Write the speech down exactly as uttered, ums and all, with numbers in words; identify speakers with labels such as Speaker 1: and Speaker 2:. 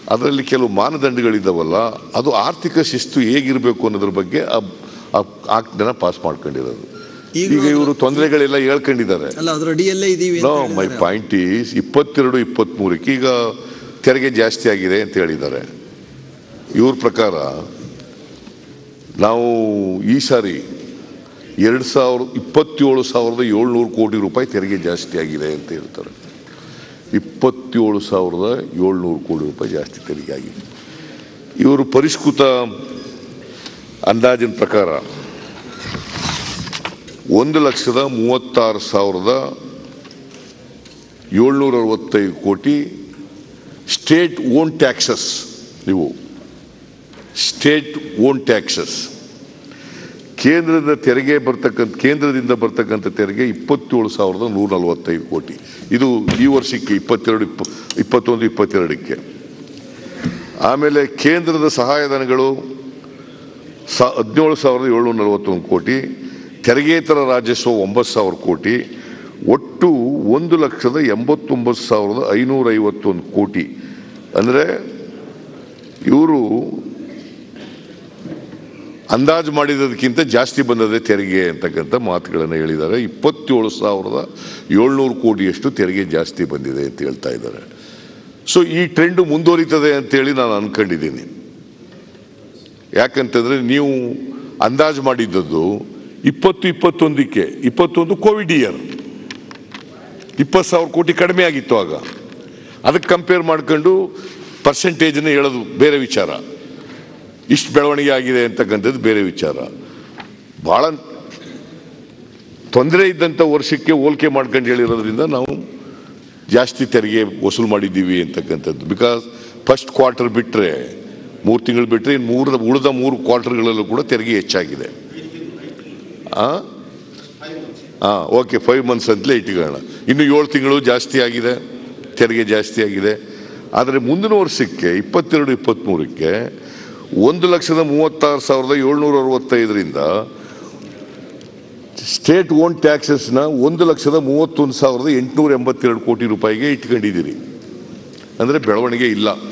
Speaker 1: ಅದರಲ್ಲಿ ಕೆಲವು ಮಾನದಂಡಗಳಿದ್ದಾವಲ್ಲ, ಅದು ಆರ್ಥಿಕ ಶಿಸ್ತು ಹೇಗಿರಬೇಕು ಅನ್ನೋದ್ರ ಬಗ್ಗೆ ಆಜ್ಞೆನ ಪಾಸ್ ಮಾಡ್ಕೊಂಡಿರೋದು. ಈಗ ಇವರು ತೊಂದರೆಗಳೆಲ್ಲ ಹೇಳ್ಕೊಂಡಿದ್ದಾರೆ. ನೋ ಮೈ ಪಾಯಿಂಟ್ ಈಸ್ ಇಪ್ಪತ್ತೆರಡು ಇಪ್ಪತ್ತ್ಮೂರಕ್ಕೆ ಈಗ ತೆರಿಗೆ ಜಾಸ್ತಿ ಆಗಿದೆ ಅಂತ ಹೇಳಿದ್ದಾರೆ. ಇವ್ರ ಪ್ರಕಾರ ನಾವು ಈ ಸಾರಿ ಎರಡು ಸಾವಿರ ಇಪ್ಪತ್ತೇಳು ಸಾವಿರದ ಏಳ್ನೂರು ಕೋಟಿ ರೂಪಾಯಿ ತೆರಿಗೆ ಜಾಸ್ತಿ ಆಗಿದೆ ಅಂತ ಹೇಳ್ತಾರೆ. ಇಪ್ಪತ್ತೇಳು ಸಾವಿರದ ಏಳ್ನೂರು ಕೋಟಿ ರೂಪಾಯಿ ಜಾಸ್ತಿ ತೆರಿಗೆ ಆಗಿದೆ. ಇವರು ಪರಿಷ್ಕೃತ ಅಂದಾಜಿನ ಪ್ರಕಾರ ಒಂದು ಲಕ್ಷದ ಮೂವತ್ತಾರು ಸಾವಿರದ ಏಳ್ನೂರ ಅರವತ್ತೈದು ಕೋಟಿ ಸ್ಟೇಟ್ ಓನ್ ಟ್ಯಾಕ್ಸಸ್, ಇವು ಸ್ಟೇಟ್ ಓನ್ ಟ್ಯಾಕ್ಸಸ್. ಕೇಂದ್ರದ ತೆರಿಗೆ ಬರ್ತಕ್ಕಂಥ ಕೇಂದ್ರದಿಂದ ಬರ್ತಕ್ಕಂಥ ತೆರಿಗೆ ಇಪ್ಪತ್ತೇಳು ಸಾವಿರದ ನೂರ ನಲವತ್ತೈದು ಕೋಟಿ. ಇದು ಈ ವರ್ಷಕ್ಕೆ ಇಪ್ಪತ್ತೆರಡು ಇಪ್ಪ ಇಪ್ಪತ್ತೊಂದು ಇಪ್ಪತ್ತೆರಡಕ್ಕೆ. ಆಮೇಲೆ ಕೇಂದ್ರದ ಸಹಾಯಧನಗಳು ಸ ಹದಿನೇಳು ಸಾವಿರದ ಏಳ್ನೂರ ನಲವತ್ತೊಂದು ಕೋಟಿ, ತೆರಿಗೆತರ ರಾಜಸ್ವ ಒಂಬತ್ತು ಸಾವಿರ ಕೋಟಿ, ಒಟ್ಟು ಒಂದು ಲಕ್ಷದ ಎಂಬತ್ತೊಂಬತ್ತು ಸಾವಿರದ ಐನೂರ ಐವತ್ತೊಂದು ಕೋಟಿ. ಅಂದರೆ ಇವರು ಅಂದಾಜು ಮಾಡಿರೋದಕ್ಕಿಂತ ಜಾಸ್ತಿ ಬಂದದೆ ತೆರಿಗೆ ಅಂತಕ್ಕಂಥ ಮಾತುಗಳನ್ನು ಹೇಳಿದ್ದಾರೆ. ಇಪ್ಪತ್ತೇಳು ಸಾವಿರದ ಏಳ್ನೂರು ಕೋಟಿಯಷ್ಟು ತೆರಿಗೆ ಜಾಸ್ತಿ ಬಂದಿದೆ ಅಂತ ಹೇಳ್ತಾ ಇದ್ದಾರೆ. ಸೊ ಈ ಟ್ರೆಂಡು ಮುಂದುವರಿತದೆ ಅಂತೇಳಿ ನಾನು ಅನ್ಕೊಂಡಿದ್ದೀನಿ. ಯಾಕಂತಂದರೆ ನೀವು ಅಂದಾಜು ಮಾಡಿದ್ದದ್ದು ಇಪ್ಪತ್ತು ಇಪ್ಪತ್ತೊಂದಕ್ಕೆ, ಇಪ್ಪತ್ತೊಂದು ಕೋವಿಡ್ ಇಯರ್, ಇಪ್ಪತ್ತು ಸಾವಿರ ಕೋಟಿ ಕಡಿಮೆ ಆಗಿತ್ತು ಆಗ. ಅದಕ್ಕೆ ಕಂಪೇರ್ ಮಾಡ್ಕೊಂಡು ಪರ್ಸೆಂಟೇಜನ್ನ ಹೇಳೋದು ಬೇರೆ ವಿಚಾರ, ಇಷ್ಟು ಬೆಳವಣಿಗೆ ಆಗಿದೆ ಅಂತಕ್ಕಂಥದ್ದು ಬೇರೆ ವಿಚಾರ. ಭಾಳ ತೊಂದರೆ ಇದ್ದಂಥ ವರ್ಷಕ್ಕೆ ಹೋಲಿಕೆ ಮಾಡ್ಕೊಂಡು ಹೇಳಿರೋದ್ರಿಂದ ನಾವು ಜಾಸ್ತಿ ತೆರಿಗೆ ವಸೂಲು ಮಾಡಿದ್ದೀವಿ ಅಂತಕ್ಕಂಥದ್ದು. ಬಿಕಾಸ್ ಫಸ್ಟ್ ಕ್ವಾರ್ಟರ್ ಬಿಟ್ಟರೆ, ಮೂರು ತಿಂಗಳು ಬಿಟ್ಟರೆ ಇನ್ನು ಮೂರು ಉಳಿದ ಮೂರು ಕ್ವಾರ್ಟರ್ಗಳಲ್ಲೂ ಕೂಡ ತೆರಿಗೆ ಹೆಚ್ಚಾಗಿದೆ. ಹಾಂ ಹಾಂ ಓಕೆ, ಫೈವ್ ಮಂತ್ಸ್ ಅಂತಲೇ ಇಟ್ಕೊಳ್ಳೋಣ. ಇನ್ನು ಏಳು ತಿಂಗಳು ಜಾಸ್ತಿ ಆಗಿದೆ, ತೆರಿಗೆ ಜಾಸ್ತಿ ಆಗಿದೆ. ಆದರೆ ಮುಂದಿನ ವರ್ಷಕ್ಕೆ ಇಪ್ಪತ್ತೆರಡು ಇಪ್ಪತ್ತ್ಮೂರಕ್ಕೆ ಒಂದು ಲಕ್ಷದ ಮೂವತ್ತಾರು ಸಾವಿರದ ಏಳ್ನೂರ ಅರವತ್ತೈದರಿಂದ ಸ್ಟೇಟ್ ಓನ್ ಟ್ಯಾಕ್ಸಸ್ನ ಒಂದು ಲಕ್ಷದ ಮೂವತ್ತೊಂದು ಸಾವಿರದ ಎಂಟುನೂರ ಎಂಬತ್ತೆರಡು ಕೋಟಿ ರೂಪಾಯಿಗೆ ಇಟ್ಕೊಂಡಿದ್ದೀರಿ. ಅಂದರೆ ಬೆಳವಣಿಗೆ ಇಲ್ಲ.